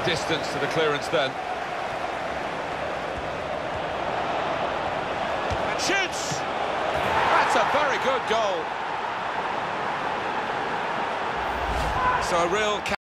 distance to the clearance then. And shoots! That's a very good goal. So a real